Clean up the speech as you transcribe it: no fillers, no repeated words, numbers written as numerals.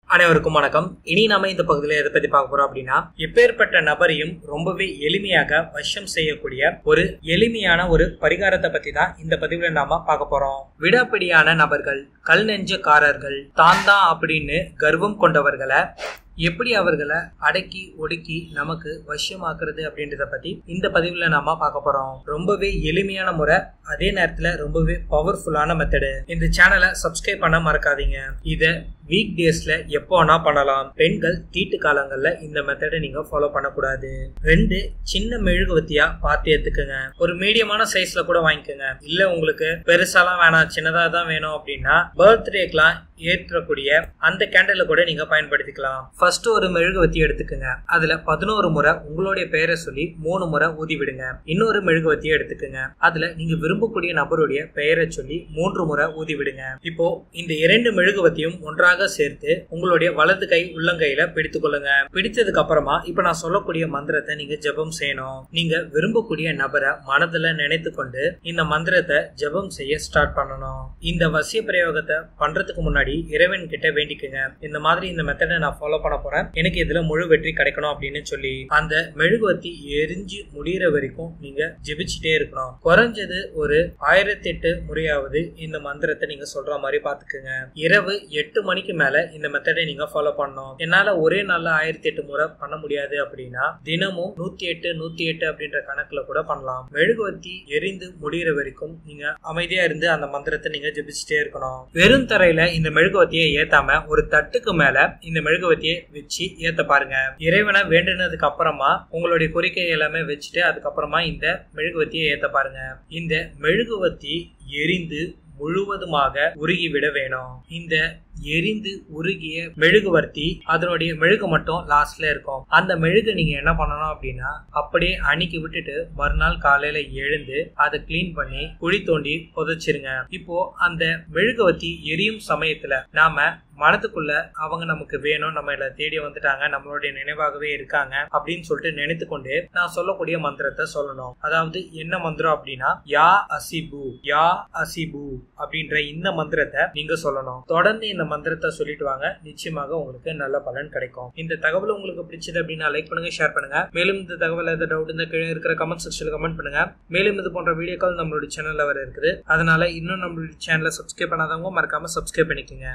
அனைவருக்கும் வணக்கம். இனி நாம இந்த பகுதியில் எதை பத்தி பார்க்க போறோம் அப்படின்னா, எப்பேற்பட்ட நபரையும் ரொம்பவே எளிமையாக வசியம் செய்யக்கூடிய ஒரு எளிமையான ஒரு பரிகாரத்தை பத்தி தான் இந்த பதிவுல நாம பார்க்க போறோம். விடாப்பிடியான நபர்கள், கல் நெஞ்சக்காரர்கள், தான் அப்படின்னு கர்வம் கொண்டவர்களை எப்படி அவர்களை அடக்கி ஒடுக்கி நமக்கு வசியமாக்குறது அப்படின்றத பத்தி இந்த பதிவுல நாம பார்க்க போறோம். ரொம்பவே எளிமையான முறை, அதே நேரத்துல ரொம்பவே பவர்ஃபுல்லான மெத்தடு. இந்த சேனலை சப்ஸ்கிரைப் பண்ண மறக்காதீங்க. இத வீக் டேஸ்ல எப்போ வேணா பண்ணலாம். பெண்கள் தீட்டு காலங்கள்ல இந்த மெத்தடை நீங்க ஃபாலோ பண்ணக்கூடாது. 2 சின்ன மெழுகுவத்தியா பார்த்து எடுத்துக்கோங்க. ஒரு மீடியமான சைஸ்ல கூட வாங்கிக்கோங்க. இல்ல உங்களுக்கு பெருசாலாம் வேணாம், சின்னதா தான் வேணும் அப்படின்னா பர்த்டேக்கெல்லாம் ஏற்றக்கூடிய அந்த கேண்டல கூட நீங்க பயன்படுத்திக்கலாம். ஃபர்ஸ்ட் ஒரு மெழுகுவத்தி எடுத்துக்கோங்க. அதுல 11 முறை உங்களுடைய பெயரை சொல்லி 3 முறை ஊதி விடுங்க. இன்னொரு மெழுகுவத்தியை எடுத்துக்கோங்க. அதுல நீங்க விரும்பக்கூடிய நபருடைய பெயரை சொல்லி 3 முறை ஊதி விடுங்க. இப்போ இந்த 2 மெழுகுவத்தியும் ஒன்றாக சேர்த்து உங்களுடைய வலது கை உள்ளங்கையில பிடித்துக் கொள்ளுங்க. பிடித்ததுக்கு அப்புறமா இப்ப நான் சொல்லக்கூடிய மந்திரத்தை நீங்க ஜெபம் செய்யணும். நீங்க விரும்பக்கூடிய நபரை மனதுல நினைத்து கொண்டு இந்த மந்திரத்தை ஜெபம் செய்ய ஸ்டார்ட் பண்ணணும். இந்த வசிய பிரயோகத்தை பண்றதுக்கு முன்னாடி இறைவன் கிட்ட வேண்டிக்குங்க. இந்த மாதிரி இந்த மெத்தடை நான் ஃபாலோ பண்ண போறேன், எனக்கு இதுல முழு வெற்றி கிடைக்கணும் அப்படின்னு சொல்லி அந்த மெழுகுவத்தி எரிஞ்சு முடிகிற வரைக்கும் நீங்க ஜெபிச்சுட்டே இருக்கணும். குறைஞ்சது ஒரு 1008 முறையாவது இந்த மந்திரத்தை நீங்க சொல்ற மாதிரி பாத்துக்குங்க. இரவு 8 மணிக்கு மேல இந்த மெத்தடை நீங்க ஃபாலோ பண்ணணும். என்னால ஒரே நாள்ல 1008 முறை பண்ண முடியாது அப்படின்னா தினமும் 108 அப்படின்ற கணக்குல கூட பண்ணலாம். மெழுகுவத்தி எரிந்து முடிகிற வரைக்கும் நீங்க அமைதியா இருந்து அந்த மந்திரத்தை நீங்க ஜெபிச்சுட்டே இருக்கணும். வெறும் தரையில இந்த மெழுகுவத்தியை ஏத்தாம ஒரு தட்டுக்கு மேல இந்த மெழுகுவத்தியை வச்சு ஏத்த பாருங்க. இறைவனை வேண்டினதுக்கு அப்புறமா உங்களுடைய கோரிக்கை எல்லாமே வச்சுட்டு அதுக்கப்புறமா இந்த மெழுகுவத்தியை ஏத்த பாருங்க. இந்த மெழுகுவத்தி எரிந்து முழுவதுமாக உருகிவிட வேணும். இந்த எரிந்து உருகிய மெழுகுவர்த்தி அதனுடைய மெழுகு மட்டும் லாஸ்ட்ல இருக்கும். அந்த மெழுகு நீங்க என்ன பண்ணணும் அப்படின்னா அப்படியே அணிக்கி விட்டுட்டு மறுநாள் காலையில எழுந்து அதை கிளீன் பண்ணி குழி தோண்டி புதைச்சிருங்க. இப்போ அந்த மெழுகுவர்த்தி எரியும் சமயத்துல நாம மனத்துக்குள்ள அவங்க நமக்கு வேணும், நம்ம எல்லாம் தேடி வந்துட்டாங்க, நம்மளுடைய நினைவாகவே இருக்காங்க அப்படின்னு சொல்லிட்டு நினைத்து கொண்டு நான் சொல்லக்கூடிய மந்திரத்தை சொல்லணும். அதாவது என்ன மந்திரம் அப்படின்னா, யா அசிபு, யா அசிபு அப்படின்ற இந்த மந்திரத்தை நீங்க சொல்லணும். தொடர்ந்து இந்த மந்திரத்தை சொல்லிட்டு வாங்க, நிச்சயமாக உங்களுக்கு நல்ல பலன் கிடைக்கும். இந்த தகவல் உங்களுக்கு பிடிச்சது அப்படின்னா லைக் பண்ணுங்க, ஷேர் பண்ணுங்க. மேலும் இந்த தகவல் ஏதாவது டவுட் இந்த கீழே இருக்கிற கமெண்ட் செக்ஷன்ல கமெண்ட் பண்ணுங்க. மேலும் இது போன்ற வீடியோக்கள் நம்மளுடைய சேனல்ல வர இருக்குது. அதனால இன்னும் நம்மளுடைய சேனலை சப்ஸ்கிரைப் பண்ணாதவங்க மறக்காம சப்ஸ்கிரைப் பண்ணிக்கோங்க.